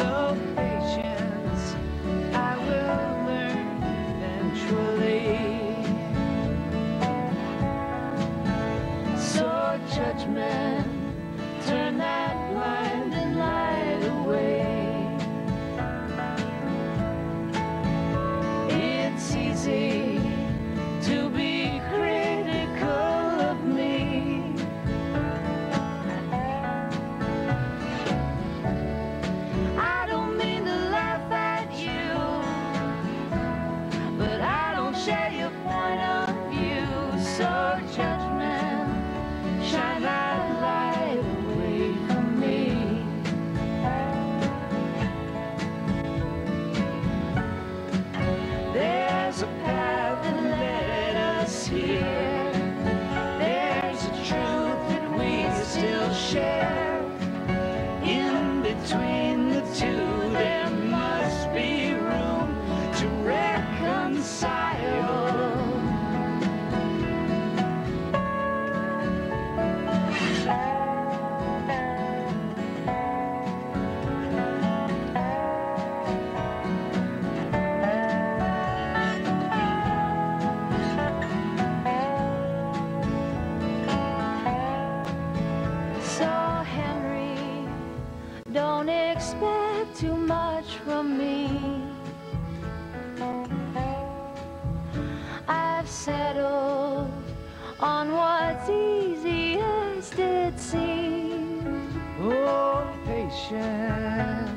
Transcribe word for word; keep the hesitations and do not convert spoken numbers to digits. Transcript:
So patience, I will learn eventually. So judgment, turn that blinding light away. It's easy to be critical of me. I don't mean to laugh at you, but I don't share your point of view. So judgment, shine that light away from me. There's a path that led us here. There's a truth that we still share. In between the two, there must be room to reconcile. So Henry, don't expect too much from me. I've settled on what's easiest it seems. Oh, patience,